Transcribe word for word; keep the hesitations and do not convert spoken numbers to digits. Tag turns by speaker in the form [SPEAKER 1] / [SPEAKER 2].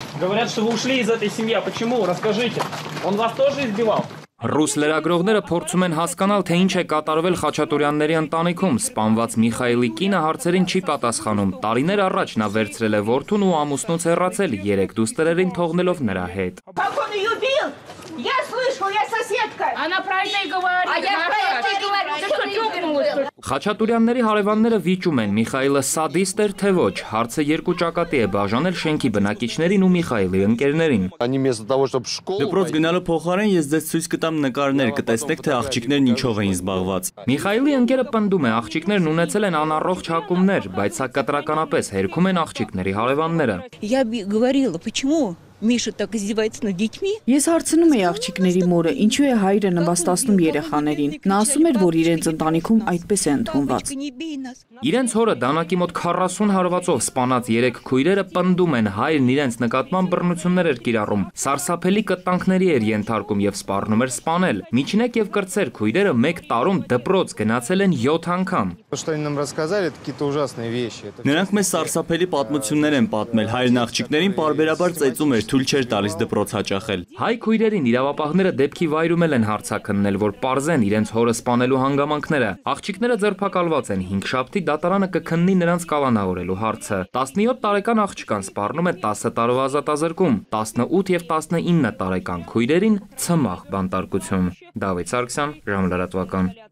[SPEAKER 1] Говорят, что вы ушли из этой семьи. А почему? Расскажите. Он вас тоже избивал?
[SPEAKER 2] Ռուս լրագրողները փորձում են հասկանալ, թե ինչ է կատարվել Խաչատուրյանների ընտանիքում։ Սպանված Միխայիլի կինը հարցերին չի պատասխանում։ Տարիներ առաջ նա վերցրել է որդուն ու ամուսնուց հեռացել, երեք դուստրերին թողնելով նրա հետ։
[SPEAKER 3] Я слышу, я соседка.
[SPEAKER 4] Она про это и говорит.
[SPEAKER 3] А я про это и говорю.
[SPEAKER 2] Խաչատուրյանների հարևանները վիճում են Միխայիլը սադիստ էր թե ոչ։ Հարցը երկու ճակատի է բաժանել շենքի բնակիչներին ու Միխայիլի ընկերներին։
[SPEAKER 5] Դպրոց գնալու փոխարեն ես ձեզ ցույց կտամ նկարներ, կտեսնեք թե աղջիկներն ինչով էին զբաղված։
[SPEAKER 2] Միխայիլի ընկերը պնդում է, աղջիկներն ունեցել են անառողջ հակումներ, բայց սա կտրականապես հերքում են աղջիկների հարևանները։
[SPEAKER 6] Я говорила, почему Миша так издевается над детьми?
[SPEAKER 7] Ես հարցնում էի աղջիկների մորը, ինչու է հայրը նվաստացնում երեխաներին։ Նա ասում էր, որ իրենց ընտանիքում այդպես է ընդունված։
[SPEAKER 2] Իրենց հորը դանակի մոտ քառասուն հարվածով սպանած երեք քույրերը պնդում են, հայրն իրենց նկատմամբ բռնություններ էր կիրառում, սարսափելի կտանքների էր ենթարկում եւ սպառնում էր սպանել։ Միջնեկ եւ կրտսեր քույրերը մեկ տարում դպրոց գնացել են յոթ անգամ։
[SPEAKER 5] Նրանք մեզ սարսափելի պատմություններ են պատմել, հայրն աղջիկներին պարբերաբար ծեծում էր, թույլ չէր տալիս դպրոց հաճախել։
[SPEAKER 2] Հայ քույրերին իրավապահները դեպքի վայրում են հարցաքննել, որ պարզեն իրենց հորը սպանելու հանգամանքները։ Աղջիկները ձերբակալված են, հինգշաբթի դատարանը կքննի նրանց կալանավորելու հարցը։ տասնյոթ տարեկան աղջկան սպառնում է տասը տարվա ազատազրկում, տասնութ եւ տասնինը տարեկան քույրերին ցմահ բանտարկություն։ Դավիթ Սարգսյան, ժամլրատվական։